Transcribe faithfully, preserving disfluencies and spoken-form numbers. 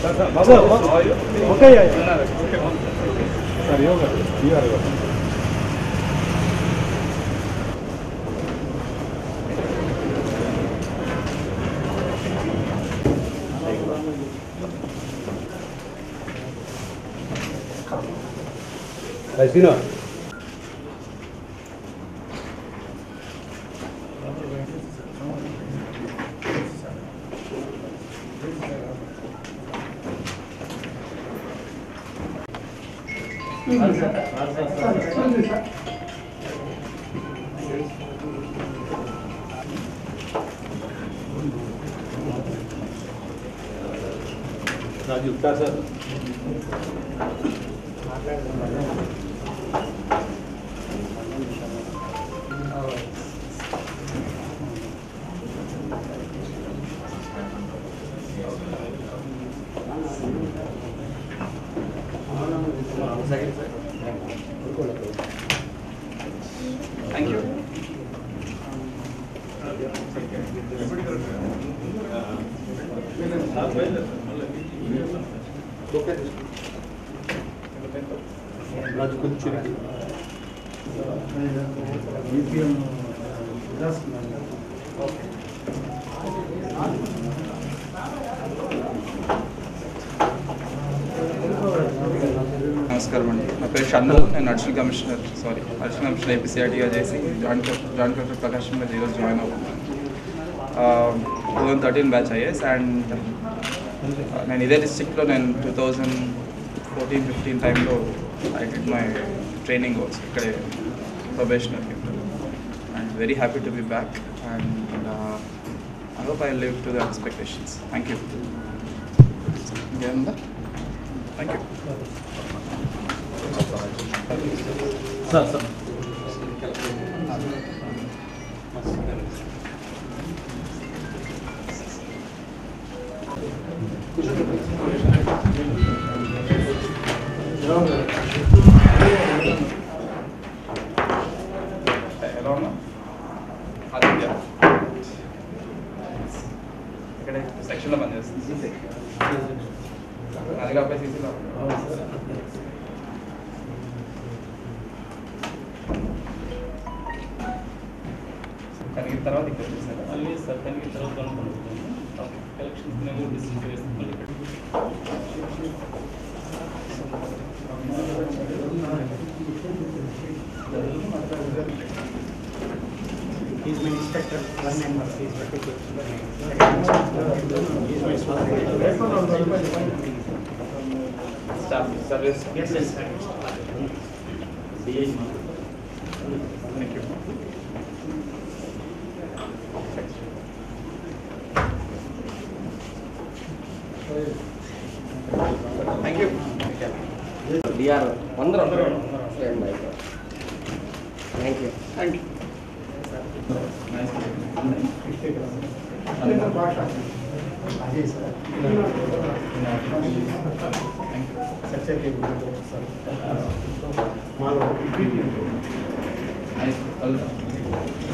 Okay, yeah, yeah. Sorry, yoga. You are yoga. Nice dinner. Raju, sir. Thank you. Raju, కొంచెం నమస్కారం అండి, నా పేరు షన్ను. నేను additional commissioner sorry additional commissioner ఏపీసీఆర్టీగా చేసి జాయింట్ జాయింట్ కలెక్టర్ ప్రకాశం మీద ఈరోజు జాయిన్ అవుతున్నాను. Two thousand thirteen batch IAS and నేను ఇదే డిస్ట్రిక్ట్లో నేను టూ థౌజండ్ ఫోర్టీన్ ఫిఫ్టీన్ టైంలో I did my training also ఇక్కడే probationer and very happy to be back and I hope I live to the expectations. Thank you. ఇంకేముందా? Thank you. Sir sir ఎలా ఉన్నా? ఆదిత్య ఇక్కడ సెక్షన్లో పనిచేస్తుంది. అది కాకపోతే సీసీలో కలిగిన తర్వాత ఇక్కడ చూసారు మళ్ళీ సార్ కలిగిన తర్వాత అనుకుంటున్నాను కలెక్షన్స్ డిస్కస్ చేస్తాం మళ్ళీ He's my inspector, one member, he's particular. He's my staff service. Yes, yes, sir. D I. Thank you. Thank you. D R one hundred. Thank you. Thank you. Nice. Ajay, sir. Thank you. Such a good sir. Malo. Nice.